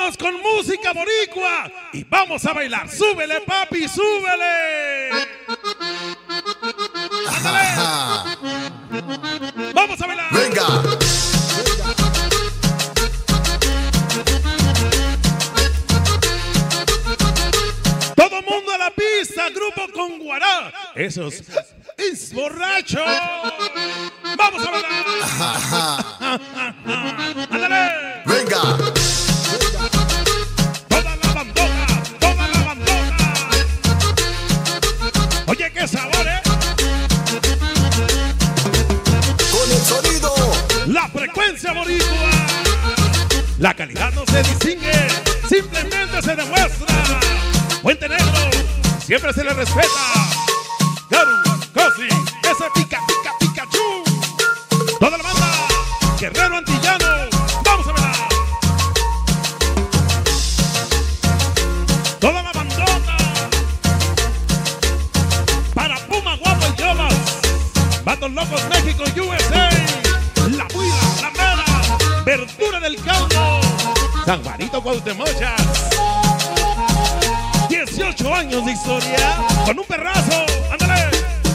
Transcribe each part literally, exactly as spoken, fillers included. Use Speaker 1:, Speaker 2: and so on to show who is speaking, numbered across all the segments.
Speaker 1: Vámonos con música boricua y vamos a bailar. Súbele, papi, súbele. ¡Ándale! Vamos a bailar.
Speaker 2: Venga.
Speaker 1: Todo mundo a la pista, grupo con Guará. Esos es borracho. Vamos a bailar. ¡Ándale!
Speaker 2: Venga.
Speaker 1: Toda la bandona, toda la bandona. Oye, qué sabor, ¿eh?
Speaker 2: Con el sonido.
Speaker 1: La frecuencia boricua. La calidad no se distingue, simplemente se demuestra. Puente Negro, siempre se le respeta. Garu, Cosi, ese pica, pica, Pikachu. Toda la banda, Guerrero Antillano. Vamos a ver. Toda la bandota. Para Puma, Guapo y Yomas. Bandos Locos México, U S A. La Buila, La Mera, Verdura del Caldo. San Juanito, Cuauhtemochas. dieciocho años de historia con un perrazo. ¡Ándale!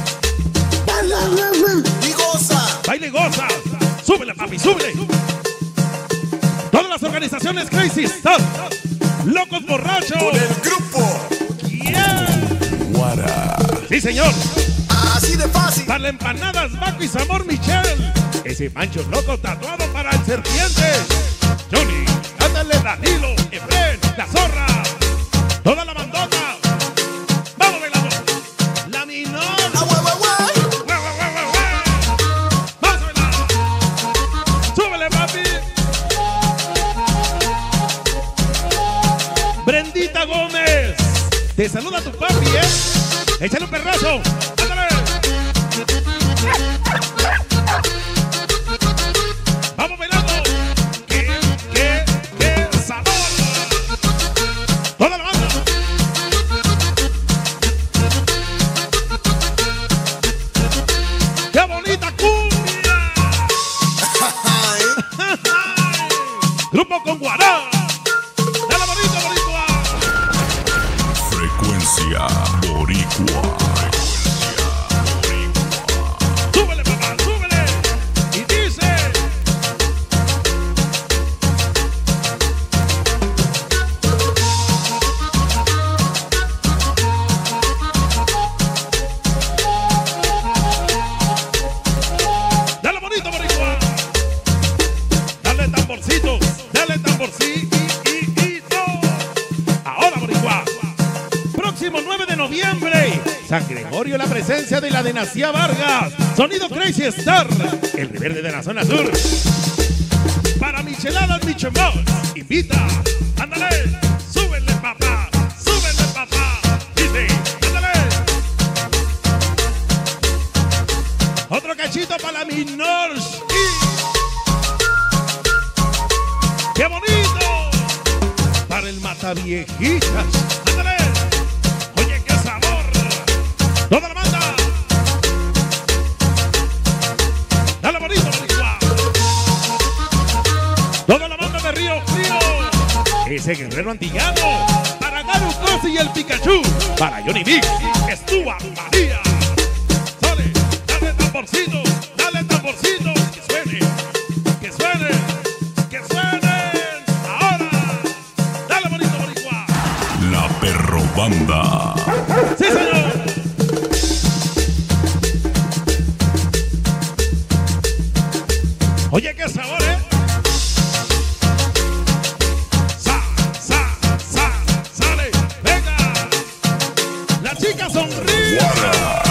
Speaker 2: Y goza.
Speaker 1: Baile y goza. Súbele, papi, súbele. Todas las organizaciones Crazy Stop. Locos Borrachos.
Speaker 2: Con el grupo.
Speaker 1: Yeah.
Speaker 2: Guara.
Speaker 1: Sí, señor.
Speaker 2: Así de fácil.
Speaker 1: Para empanadas Baco y Sabor Michel. Ese Pancho loco tatuado para el serpiente. Johnny, ándale, Danilo, Efren, La Zorra. Toda la bandota. Vamos bailando. La Minor.
Speaker 2: Ah, güey, güey, güey.
Speaker 1: ¡Güey, güey, güey, güey, güey! ¡Vamos a bailar! ¡Súbele, papi! Brendita Gómez. Te saluda tu papi, ¿eh? Échale un perrazo. ¡Ándale! ¡Vamos bailando! ¡Qué, qué, qué sabor! ¡Toda la banda! ¡Qué bonita cumbia! Grupo con Guará. ¡Dale bonito, boricua!
Speaker 2: Frecuencia boricua.
Speaker 1: ¡Súbele, papá, súbele! Y dice... ¡Dale bonito, boricua! ¡Dale tamborcito! ¡Dale tamborcito! Ahora, boricua. Próximo nueve de noviembre. San Gregorio, la presencia de la dinastía Vargas. Sonido Crazy Star. El reverde de la zona sur. Para micheladas, michemos. Invita. Ándale. Súbele, papá. Súbele, papá. Dice. Ándale. Otro cachito para la Minor. ¡Qué bonito! Para el Mataviejitas. ¡Ándale! ¡Oye, qué sabor! ¡Toda la banda! ¡Dale bonito, boricua! ¡Toda la banda de Río Frío! Ese Guerrero Antillano. Para Garu, Cosi y el Pikachu. Para Johnny Big. Estúa María. ¡Sale! ¡Dale tamborcito! ¡Dale tamborcito! ¡Que suene! ¡Que suene! ¡Que suene!
Speaker 2: La Perro Banda.
Speaker 1: ¡Sí, señor! Oye, qué sabor, ¿eh? ¡Sa, sa, sa! ¡Sale! ¡Venga! ¡La chica sonríe!
Speaker 2: Guara.